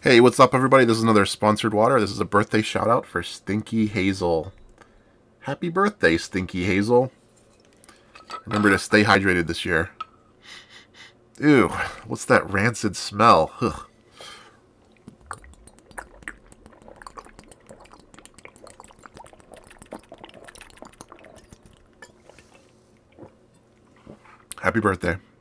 Hey, what's up, everybody? This is another sponsored water. This is a birthday shout out for Stinky Hazel. Happy birthday, Stinky Hazel. Remember to stay hydrated this year. Ew, what's that rancid smell? Ugh. Happy birthday.